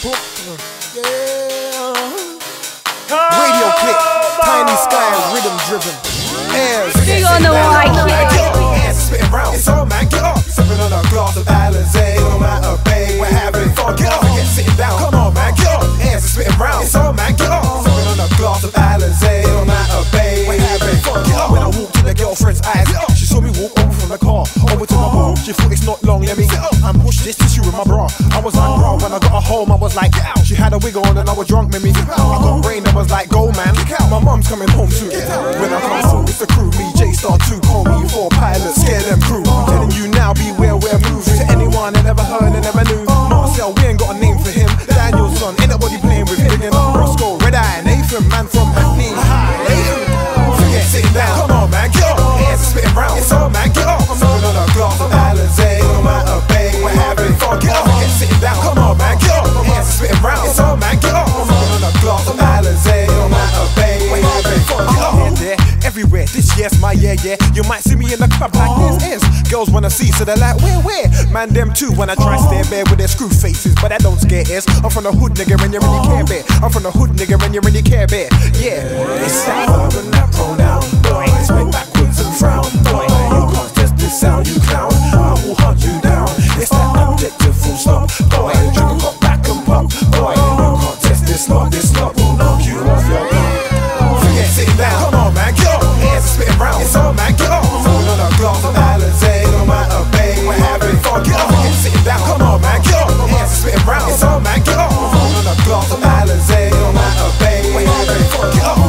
Radio clip, tiny sky, rhythm driven. Airs. Big on the white kid. Spitting round. It's all man, get up. Sipping on a glass of Alizé, no matter, babe. We're having fun. Get up, get sitting down. Come on, man, get up. Airs are spitting round. It's all man, get up. Sipping on a glass of Alizé, no matter, babe. We're having fun. Get up. When I walked to the girlfriend's eyes, she saw me walk over from the car over to my bar. She thought it's not long, let me get up and push this tissue in my bra. I was like, bro, when I got her home, I was like, get out. She had a wig on and I was drunk, made me I got brain that was like, go man, my mum's coming home soon. When I come through, it's the crew, me, J-Star 2, call me 4 pilots, scare them crew. I'm telling you now, beware we're moving. To anyone that never heard and never knew, Marcel, we ain't got a name for him. Daniel's son, ain't nobody playing with him. Roscoe, Red Eye, Nathan, man from Hackney. Forget sitting down, come on man, get up. Hands are spitting round, it's all man, get up. I'm sipping on a glass of Alizé, no matter, babe. We're having fun, get up. Get sitting down, come on man, get up. Hands are spitting round, it's all man, get up. I'm sipping on a glass of Alizé, no matter, babe. We're having fun, get up. Here, there, everywhere, this year's my year, yeah. You might see me in the club like this. Girls wanna see, so they're like, where? Man, them too when I try stare bare with their screw faces, but that don't scare ears. I'm from the hood, nigga, and you really care bear. I'm from the hood, nigga, and you really care bear. Yeah, it's that urban, that pronoun, boy. Swing backwards and frown, boy. You can't test this sound, you clown. I will hunt you down. It's that objective, full stop, boy. Drink a cup back and pop, boy. You can't test this lot will knock you off your block. Forget sitting down, come on man, get up. Hands are spitting round, it's all man, get up. Sipping on a glass of Alizé, no matter, babe. We're having fun, get up. Forget sitting down, come on man, get up. Hands are spitting round, it's all man, get up. Sipping on a glass of Alizé, no matter, babe. We're having fun, get up.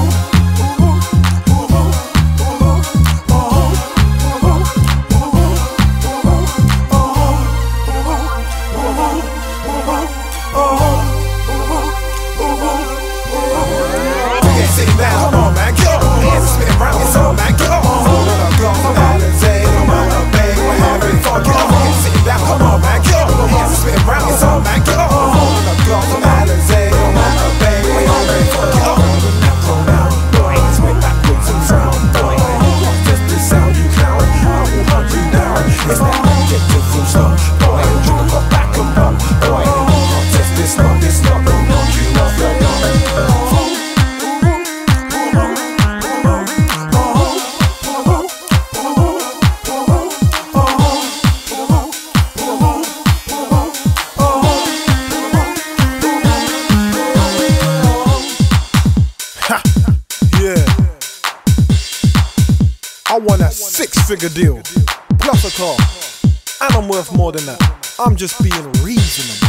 Sitting down, come on man, get up. Hands are spitting round, it's all man, get up. Sipping on a glass of Alizé, no matter, babe. We're having fun, get up. Sitting down, come on man, get up. Hands are spitting round, it's all man, get up. Sipping on a glass of Alizé, no matter, babe. We're having fun, get up. Pronoun, boy, swing backwards and frown, boy. Just this sound, you clown. I will hunt you down. It's that objective, full stop, boy. Drink a cup back and pop, boy. Just this lot will knock you off your block. I want a 6-figure deal, plus a car, and I'm worth more than that. I'm just being reasonable.